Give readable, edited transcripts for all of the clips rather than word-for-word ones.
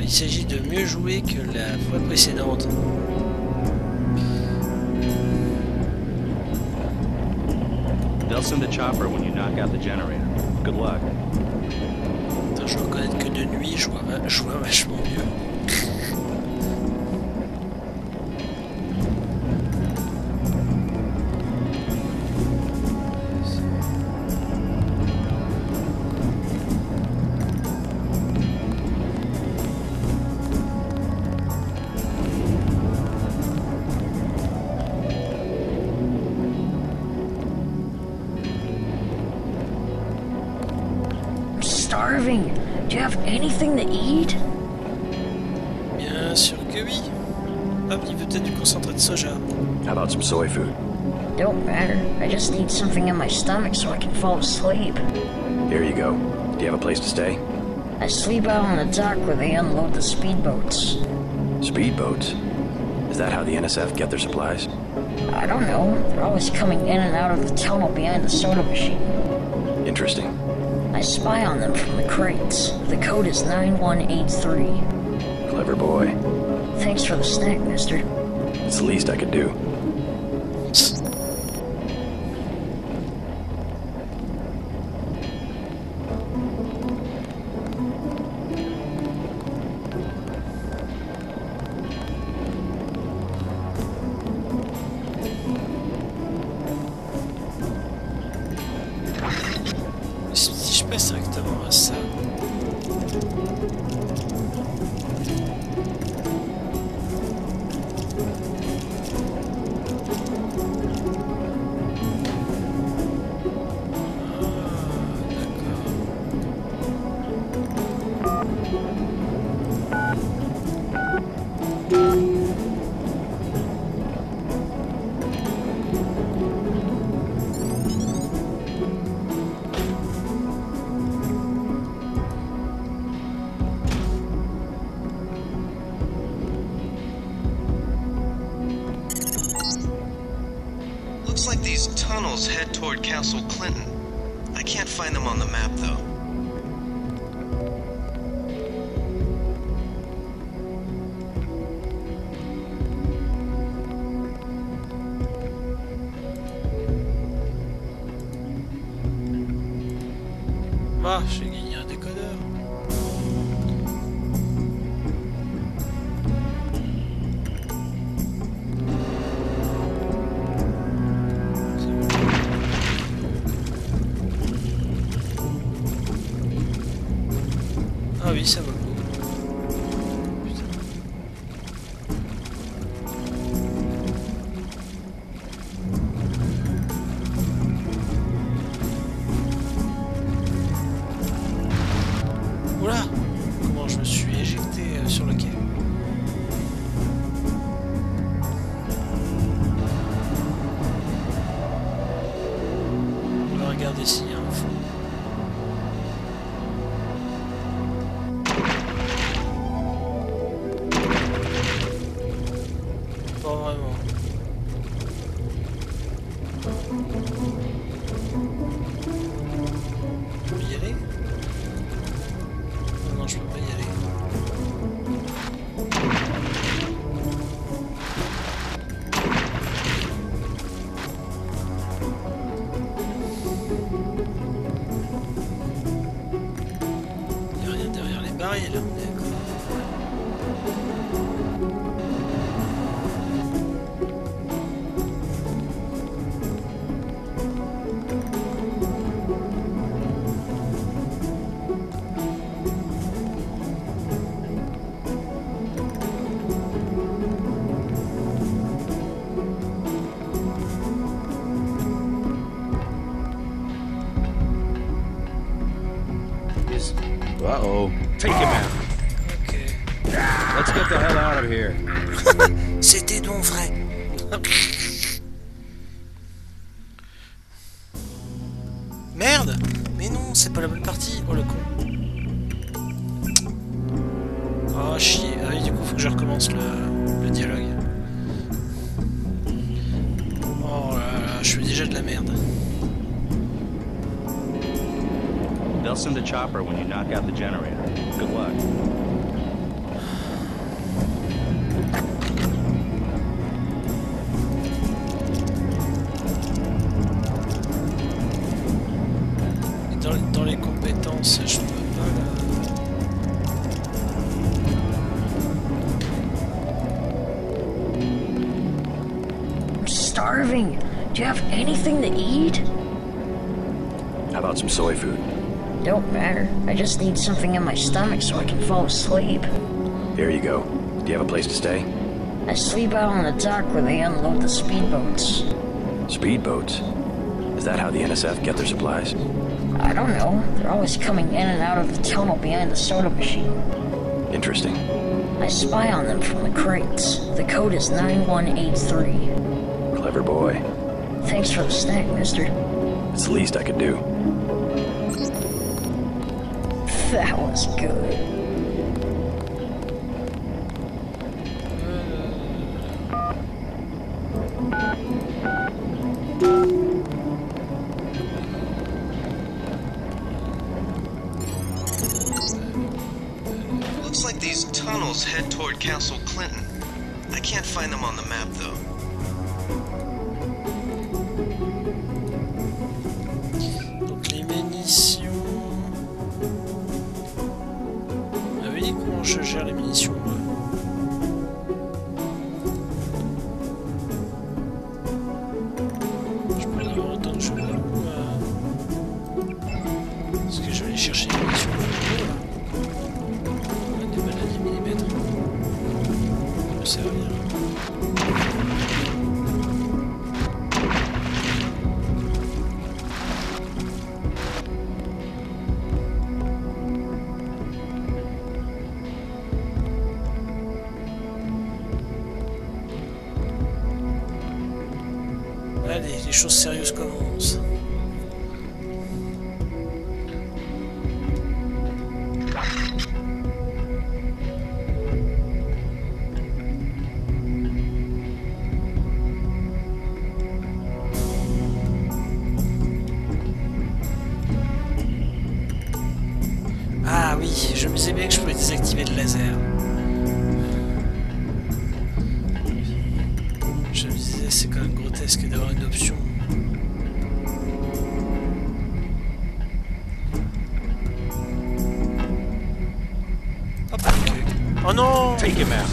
il s'agit de mieux jouer que la fois précédente. They'll send a chopper when you knock out the generator. Good luck. Attends, je dois reconnaître que de nuit, je vois vachement mieux. Starving. Do you have anything to eat? Bien sûr que oui. Hop, il veut peut-être du concentré de soja. How about some soy food? Don't matter. I just need something in my stomach so I can fall asleep. Here you go. Do you have a place to stay? I sleep out on the dock where they unload the speedboats. Speedboats? Is that how the NSF get their supplies? I don't know. They're always coming in and out of the tunnel behind the soda machine. Interesting. I spy on them from the crates. The code is 9183. Clever boy. Thanks for the snack, mister. It's the least I could do. Si je passe directement à ça. Looks like these tunnels head toward Castle Clinton. I can't find them on the map, though. Ah, j'ai gagné un décodeur. Ah oui, ça vaut le coup. Putain. Oula! Comment je me suis éjecté sur le quai? On va regarder s'il y a un fond. Pas vraiment. Je peux y aller? Non, je peux pas y aller. Il n'y a rien derrière les barils là, on est d'accord. Uh-oh. Take him out. Ok. Let's get the hell out of here. C'était donc vrai. Merde! Mais non, c'est pas la bonne partie. Oh le con. Oh chier. Ah oui, du coup, faut que je recommence le dialogue. Oh là là, je fais déjà de la merde. They'll send a chopper when you knock out the generator. Good luck. starving. Do you have anything to eat? How about some soy food? Don't matter. I just need something in my stomach so I can fall asleep. Here you go. Do you have a place to stay? I sleep out on the dock where they unload the speedboats. Speedboats? Is that how the NSF get their supplies? I don't know. They're always coming in and out of the tunnel behind the soda machine. Interesting. I spy on them from the crates. The code is 9183. Clever boy. Thanks for the snack, mister. It's the least I could do. That was good. Looks like these tunnels head toward Castle Clinton. I can't find them on the map, though. Donc les munitions... Ah oui, comment je gère les munitions moi? Je peux en avoir autant que je veux ou... Est-ce que je vais aller chercher les munitions? Des balles à 10 mm. Ça me sert à rien. Allez, les choses sérieuses commencent. Ah oui, je me disais bien que je pouvais désactiver le laser. Je me disais, c'est quand même grotesque d'avoir une option. Hop, ok. Oh non! Take him out.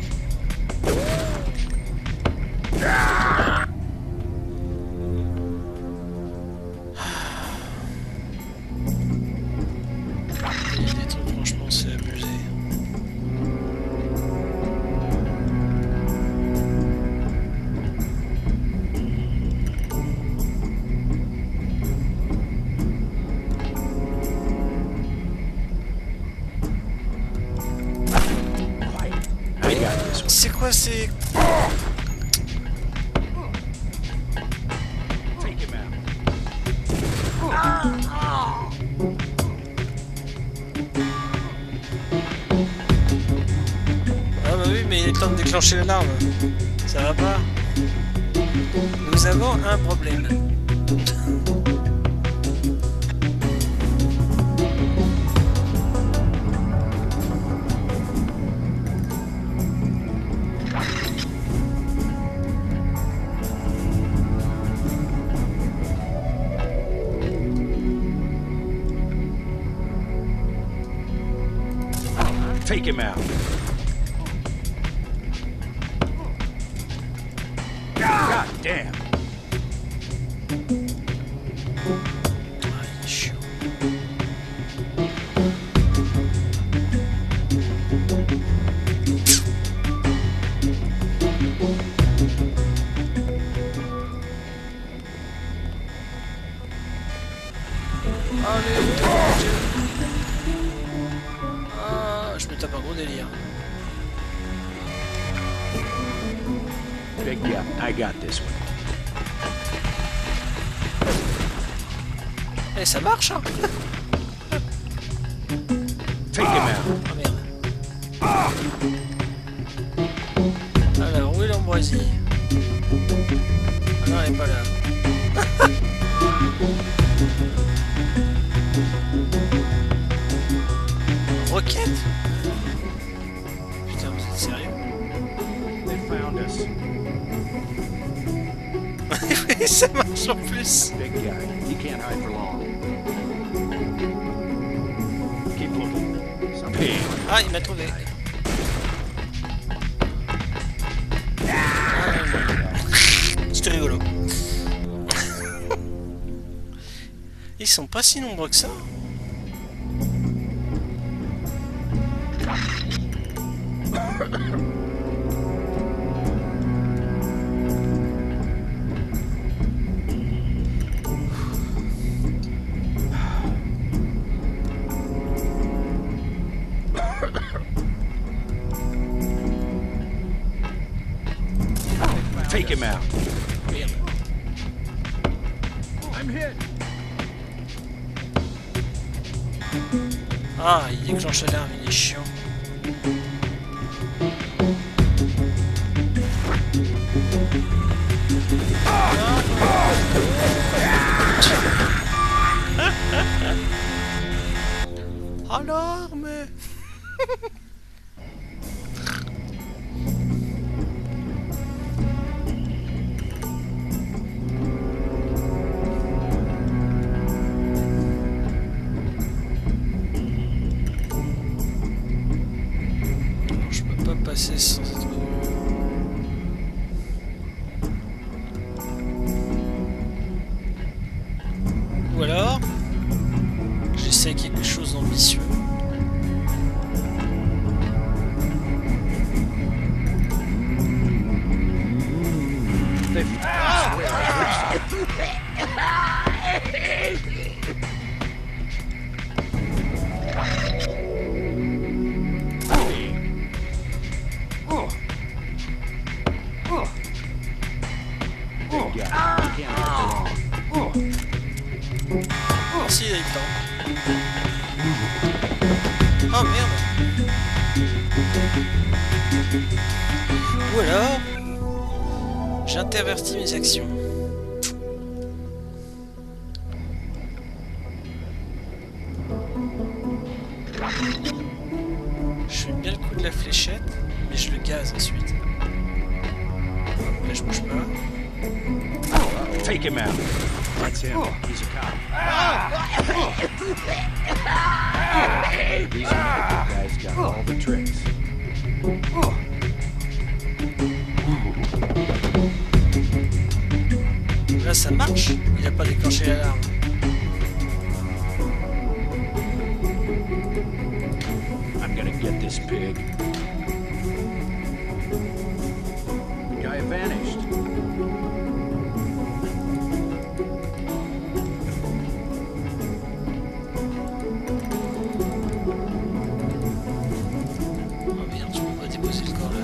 Il y a des trucs, franchement, c'est abusé. I got this one. C'est quoi ces... Take him out. Ah bah oui, mais il est temps de déclencher l'alarme. Ça va pas? Nous avons un problème. Take him out. God damn. Ah, il est chiant. Allez, ah, je me tape un gros délire. Big guy, I got this one. Eh, ça marche, hein? Take him out. Ah merde. Alors, où est l'ambroisie? Ah non, elle est pas là. Roquette? Putain, vous êtes sérieux? They found us. Oui, ça marche en plus. Big guy, he can't hide for long. Keep looking. Pig. Ah, il m'a trouvé. Ah, c'était Ils sont pas si nombreux que ça. Take him out. Merde. I'm hit. Ah, il déclenche l'alarme, il est chiant. Alarme. Je peux pas passer sans être vu. Ou alors, j'essaie quelque chose d'ambitieux. Merci, il a eu le temps. Oh merde. Ou alors, j'intervertis mes actions. Je fais bien le coup de la fléchette, mais je le gaze ensuite. Là, je bouge pas. Take him out. That's him. He's a cop. These guys got all the tricks. Là, ça marche. Il n'a pas déclenché l'alarme. I'm gonna get this pig. The guy vanished. Oh merde, je peux pas déposer le corps là.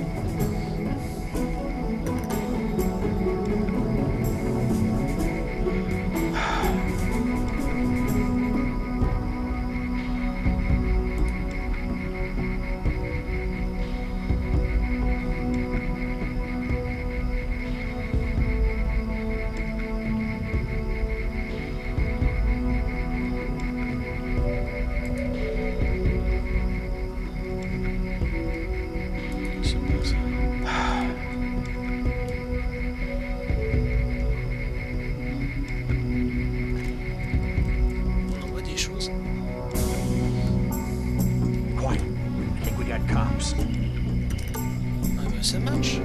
C'est bon ça. On envoie des choses. Quiet. I think we got cops. Ah bah ça marche.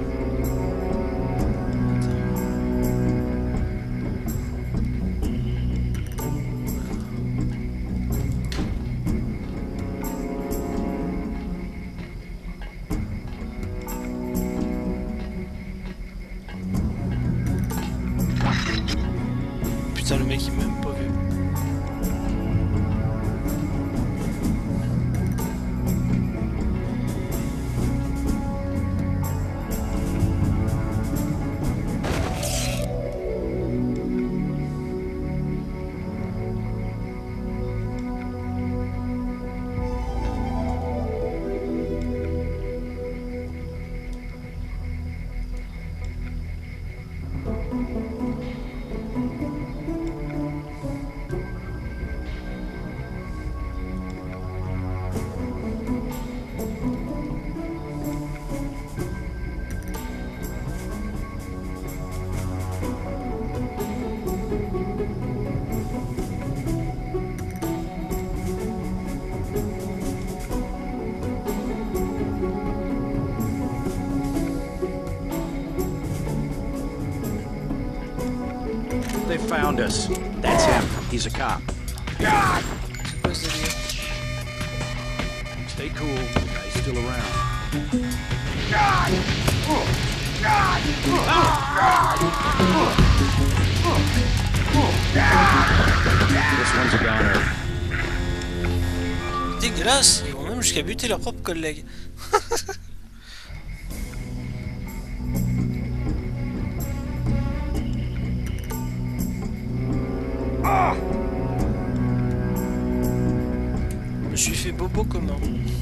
Putain, le mec il m'a même pas vu. they found us. That's him. He's a cop. C'est quoi ce délire? Stay cool. The guy's still around. This one's a goner. Dégueulasse, ils vont même jusqu'à buter leurs propres collègues. Je me suis fait bobo comment?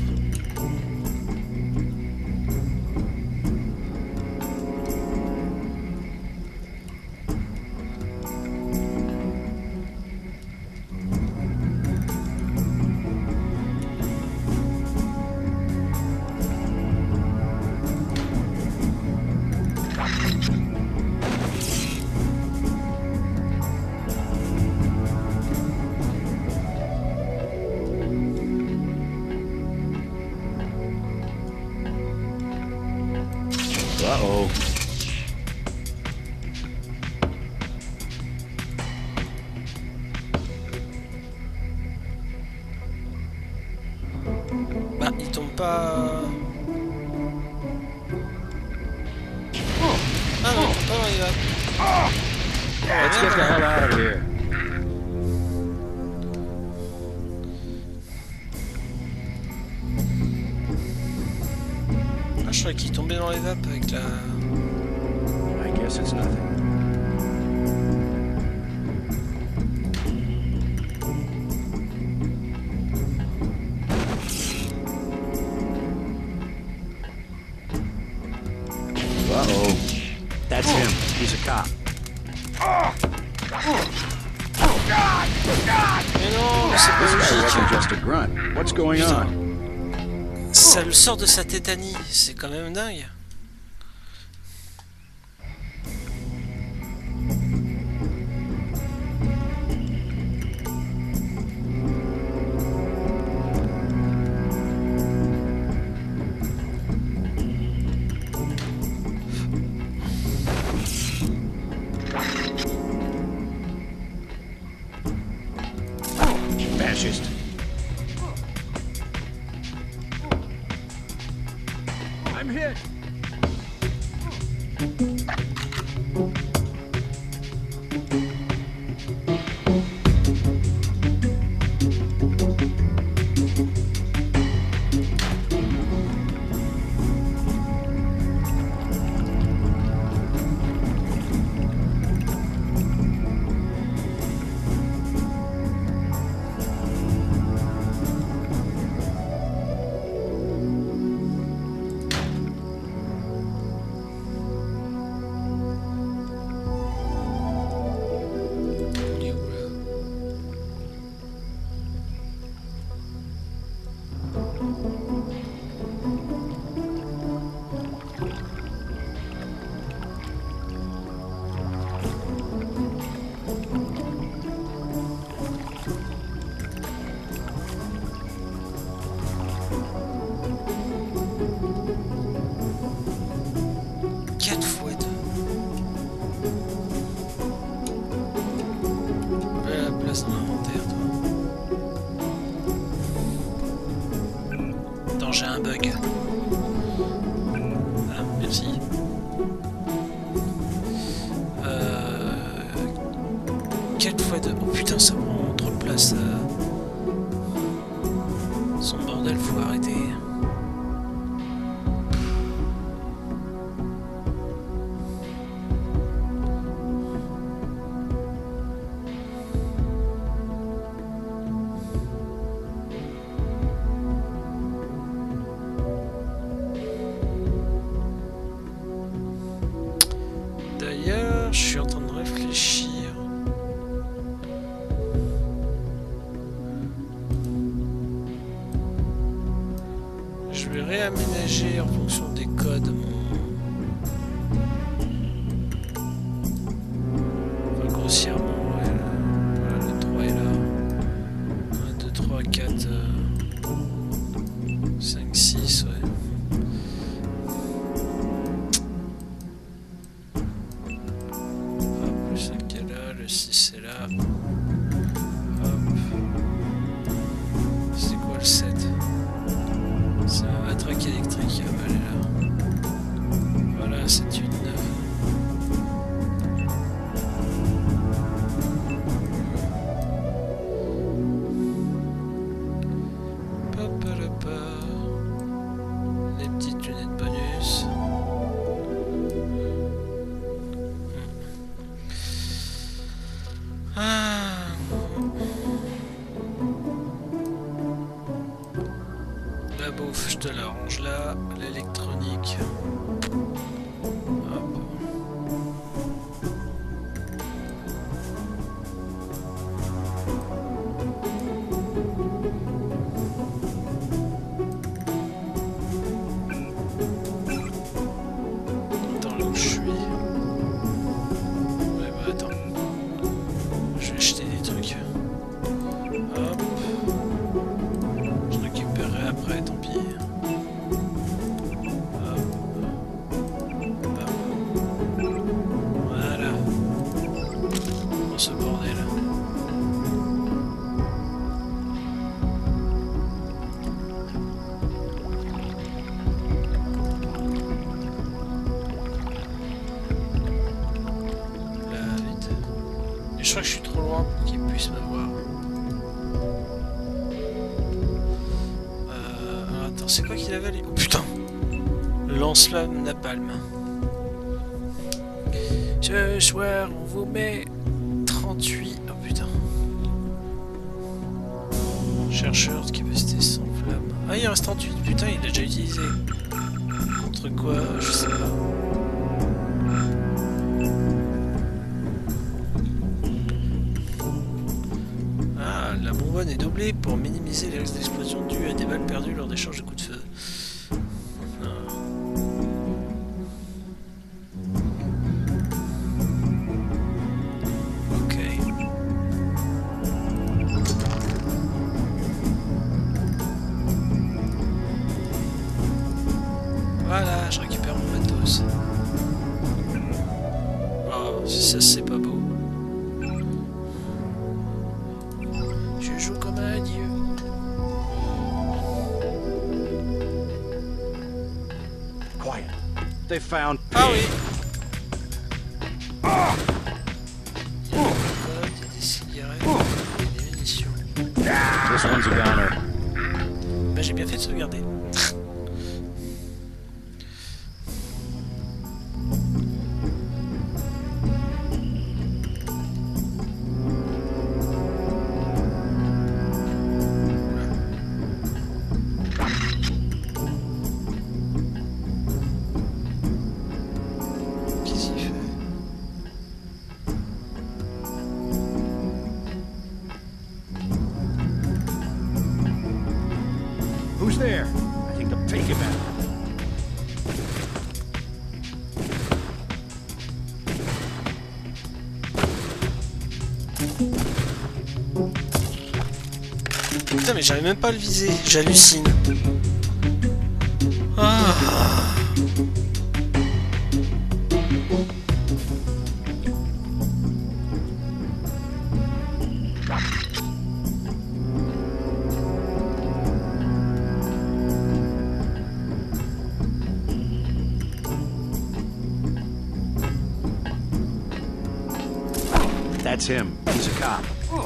Uh-oh. Bah, il tombe pas... Ah non, il tombe pas dans les vagues. Let's get the hell out of here. Ah, je croyais qu'il tombait dans les vapes avec la... I guess it's nothing. Uh-oh. That's him. He's a cop. Mais non, mais c'est pas This guy wasn't logique. just a grunt. What's going Putain. on? Ça le sort de sa tétanie, c'est quand même dingue. Fascist. I'm hit. On est où là? Quatre fois deux. La place dans l'inventaire, toi. Attends, j'ai un bug. Ah, merci. 4 fois 2. Oh putain, ça prend trop de place. Son bordel, faut arrêter. D'ailleurs, je suis en train de réfléchir. Je vais réaménager en fonction des codes enfin, grossièrement, ouais. Voilà, le 3 est là. 1, 2, 3, 4, 5, 6, ouais. si c'est là. Hop. C'est quoi le 7? C'est un matraque électrique. Ah bah elle est là. Voilà, c'est une... Les petites lunettes bonus. Ah. La bouffe, je te la range là. L'électronique. Hop. Attends, là où je suis. Ouais, bah attends. Je vais acheter des trucs. Hop. Je récupérerai après, tant pis. Hop. Hop. Voilà. Dans ce bordel. Là, vite. Et je crois que je suis trop loin pour qu'il puisse me voir. Attends, c'est quoi qu'il avait lui? Oh putain! Lance-flamme napalm. Ce soir, on vous met 38. Oh putain. Chercheur de capacité sans flamme. Ah, il en reste 38. Putain, il l'a déjà utilisé. Contre quoi? Je sais pas. Ah, la bonbonne est doublée pour minimiser les risques d'explosion dus à des balles perdues lors d'échanges de coups de feu. Ok. Voilà, je récupère mon matos. Oh, ça c'est pas beau. Je joue comme un dieu. Quiet. They found. Ah oui. Il y a des cigarettes et des munitions. This one's a goner. Bah j'ai bien fait de sauvegarder. Qu'est-ce qu'il fait? Who's there? I think they'll take him out. Putain, mais j'arrive même pas à le viser, j'hallucine. Ah. That's him. He's a cop.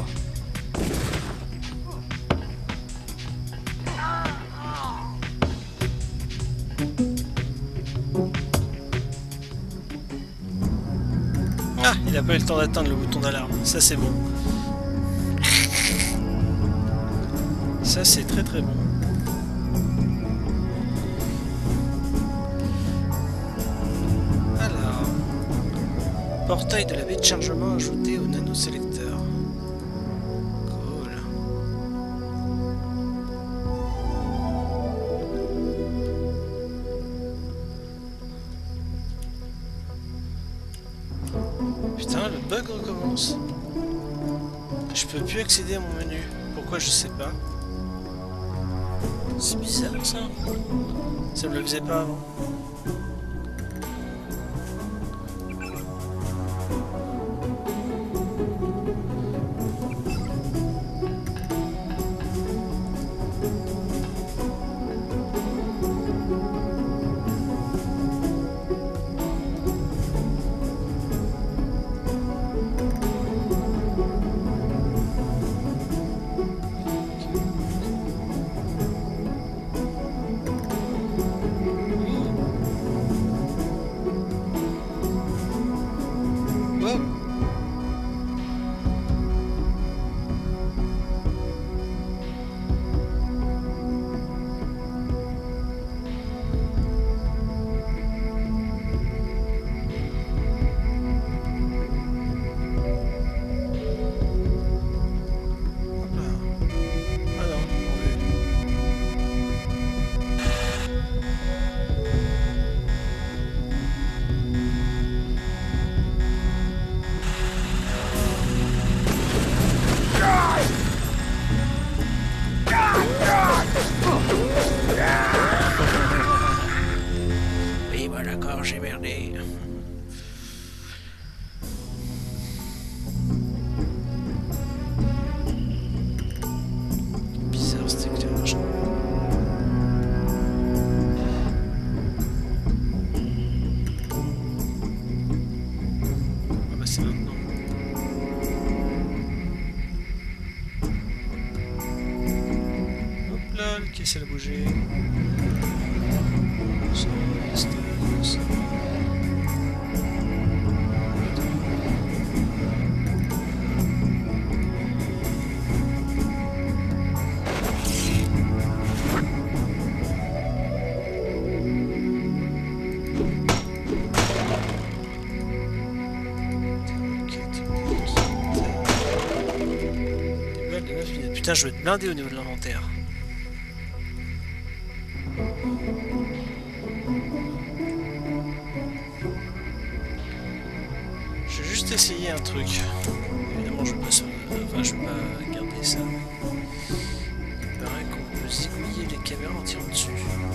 Ah, il a pas eu le temps d'atteindre le bouton d'alarme. Ça, c'est bon. Ça, c'est très très bon. Alors... Portail de la baie de chargement ajouté au nanosélecteur. Cool. Putain, le bug recommence. Je peux plus accéder à mon menu. Pourquoi, je sais pas. C'est bizarre ça. Ça me le faisait pas avant. Hop. Oui, bah d'accord, j'ai merdé. Bizarre cet éclairage. Ah bah c'est maintenant. Hop là, le caisse elle a bougé. Ça reste, ça. Putain, je vais être blindé au niveau de l'inventaire. Je vais juste essayer un truc. Évidemment, je vais pas, enfin, je vais pas garder ça. Il paraît qu'on peut zigouiller les caméras en tirant dessus.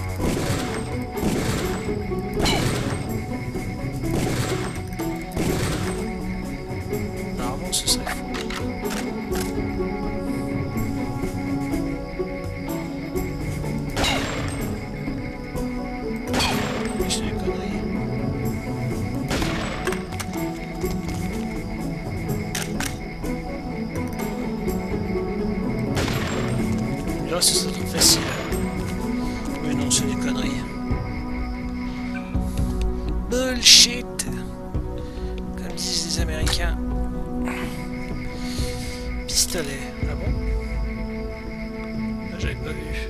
Normalement, ce serait faux. Là, ce serait trop facile. Mais non, c'est des conneries. Bullshit, comme disent les Américains. Pistolet. Ah bon? Ah, j'avais pas vu.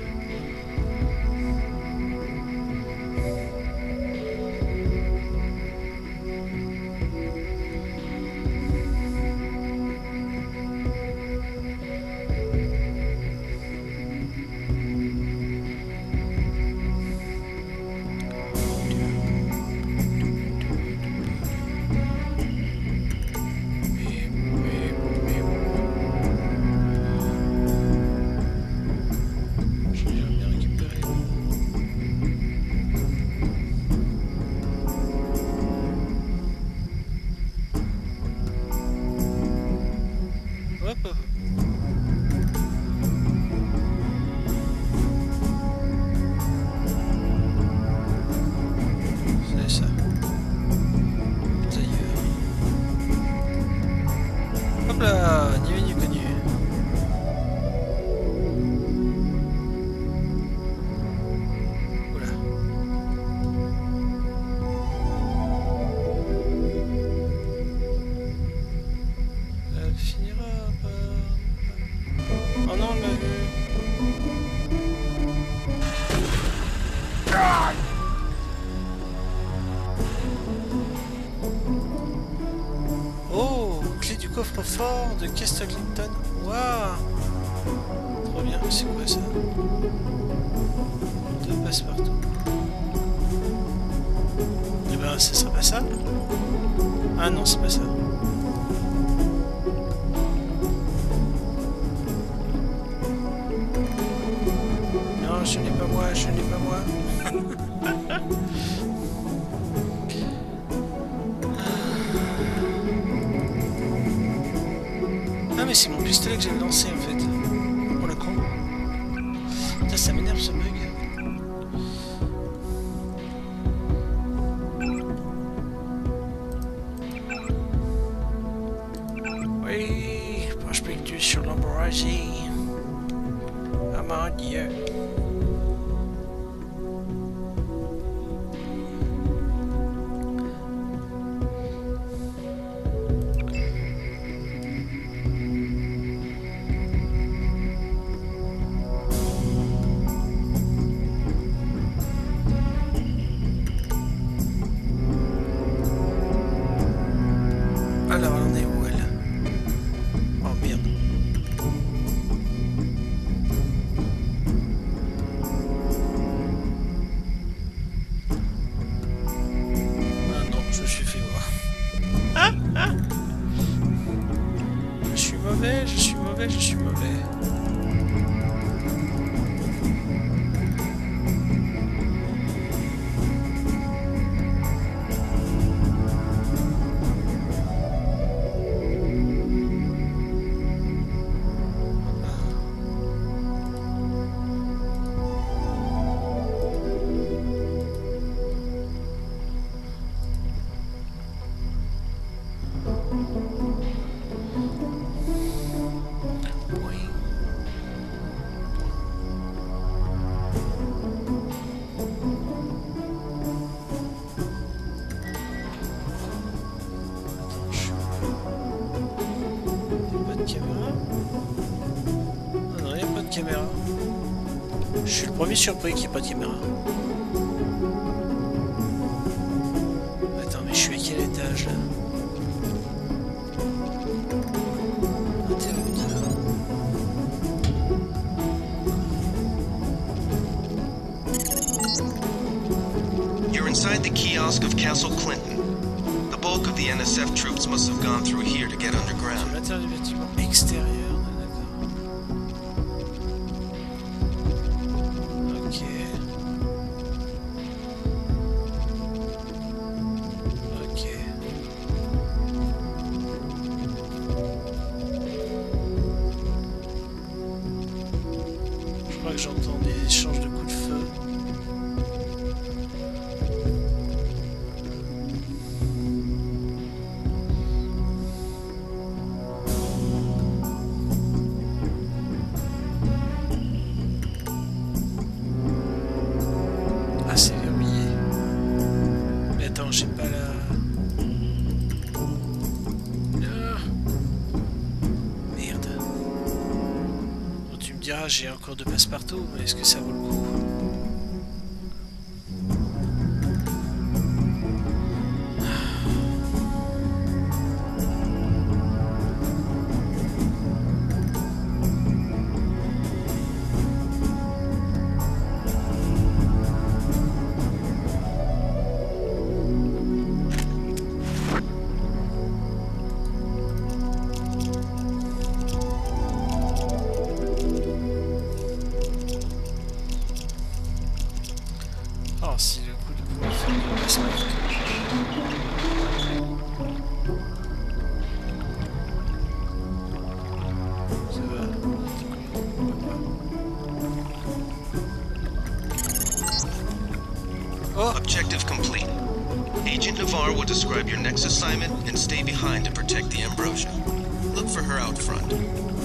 Ni vu ni connu. Oula. Elle finira par... Oh non, elle m'a vu. Oh, clé du coffre-fort de Castle Clinton. Waouh, trop bien. C'est quoi ça? 2 passe-partout. Eh ben, ce serait pas ça? Ah non, c'est pas ça. Non, je n'ai pas moi, je n'ai pas moi. Ah mais c'est mon pistolet que j'ai lancé en fait. Oh le con. Putain, ça m'énerve ce bug. Oui, prospectus sur l'Ambroisie. Ah mon dieu. Ouais, je suis mauvais. Caméra. Je suis le premier surpris qu'il n'y ait pas de caméra. Attends, mais je suis à quel étage là? You're inside the kiosk of Castle Clinton. The bulk of the NSF troops must have gone through here to get underground. C'est l'intérieur du bâtiment extérieur. J'entends des échanges de coups de feu. Ah, c'est verrouillé. Mais attends, j'ai pas la... J'ai encore de passe-partout, mais est-ce que ça vaut le coup? Oh, si le coup de pouvoir faire le placement. Ça va. Oh! Objective complete. Agent Navarre will describe your next assignment and stay behind to protect the Ambrosia. Look for her out front.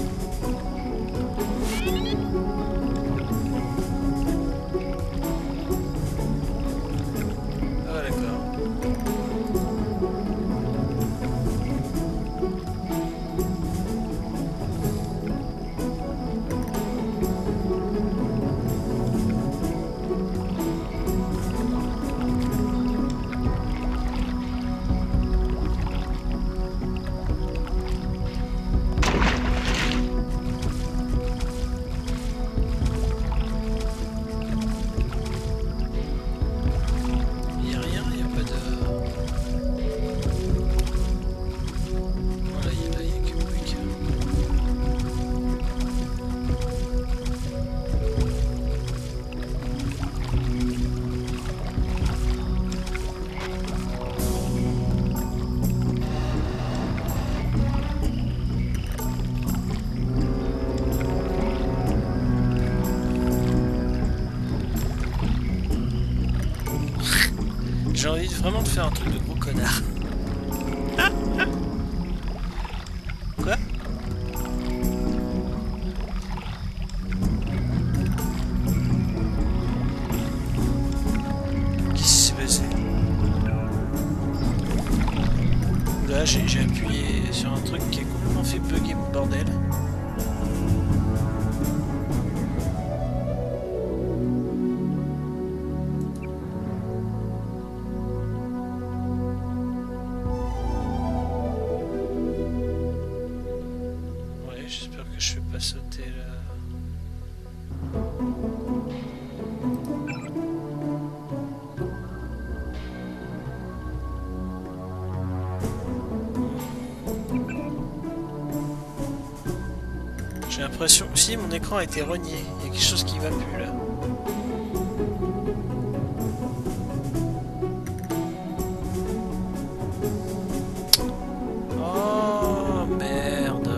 J'ai envie vraiment de faire un truc de gros connard. Quoi? Qu'est-ce qui s'est passé? Là, j'ai appuyé sur un truc qui a complètement fait bugger mon bordel. J'espère que je ne fais pas sauter là. l'impression... Si, mon écran a été renié. Il y a quelque chose qui va plus, là. Oh, merde.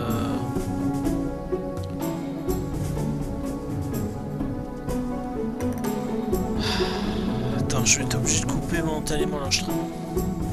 Attends, je vais être obligé de couper momentanément l'enregistrement.